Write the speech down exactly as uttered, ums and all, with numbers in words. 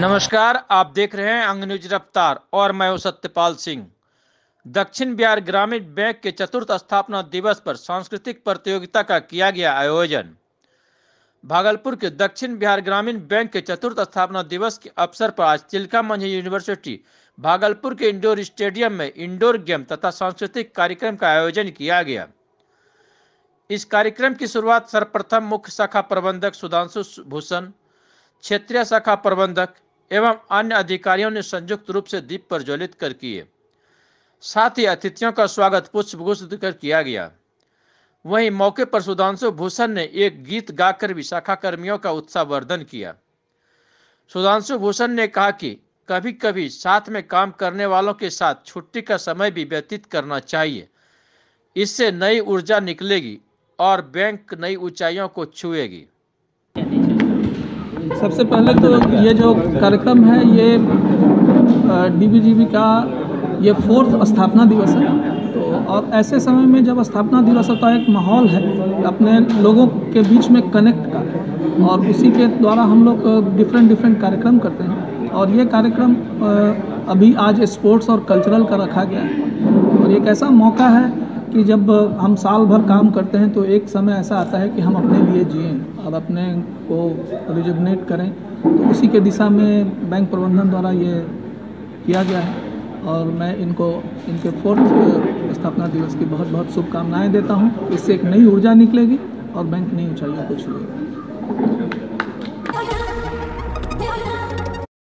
नमस्कार, आप देख रहे हैं अंग न्यूज रफ्तार और मैं हूं सत्यपाल सिंह। दक्षिण बिहार ग्रामीण बैंक के चतुर्थ स्थापना दिवस पर सांस्कृतिक प्रतियोगिता का किया गया आयोजन। भागलपुर के दक्षिण बिहार ग्रामीण बैंक के चतुर्थ स्थापना दिवस के अवसर पर आज तिलका मंझी यूनिवर्सिटी भागलपुर के इंडोर स्टेडियम में इंडोर गेम तथा सांस्कृतिक कार्यक्रम का आयोजन किया गया। इस कार्यक्रम की शुरुआत सर्वप्रथम मुख्य शाखा प्रबंधक सुधांशु भूषण, क्षेत्रीय शाखा प्रबंधक एवं अन्य अधिकारियों ने संयुक्त रूप से दीप प्रज्वलित कर किए। साथ ही अतिथियों का स्वागत पुष्पगुच्छ देकर किया गया। वहीं मौके पर सुधांशु भूषण ने एक गीत गाकर भी शाखा कर्मियों का उत्साहवर्धन किया। सुधांशु भूषण ने कहा कि कभी कभी साथ में काम करने वालों के साथ छुट्टी का समय भी व्यतीत करना चाहिए। इससे नई ऊर्जा निकलेगी और बैंक नई ऊंचाइयों को छुएगी। सबसे पहले तो ये जो कार्यक्रम है ये डीबीजीबी का ये फोर्थ स्थापना दिवस है। तो और ऐसे समय में जब स्थापना दिवस होता है, एक माहौल है अपने लोगों के बीच में कनेक्ट का, और उसी के द्वारा हम लोग डिफरेंट डिफरेंट कार्यक्रम करते हैं। और ये कार्यक्रम अभी आज स्पोर्ट्स और कल्चरल का रखा गया है। और एक ऐसा मौका है कि जब हम साल भर काम करते हैं तो एक समय ऐसा आता है कि हम अपने लिए जिएं और अपने को रिजुवनेट करें। तो उसी के दिशा में बैंक प्रबंधन द्वारा ये किया गया है और मैं इनको इनके फोर्थ स्थापना दिवस की बहुत बहुत शुभकामनाएं देता हूं। इससे एक नई ऊर्जा निकलेगी और बैंक नई ऊंचाइयों को छुएगा।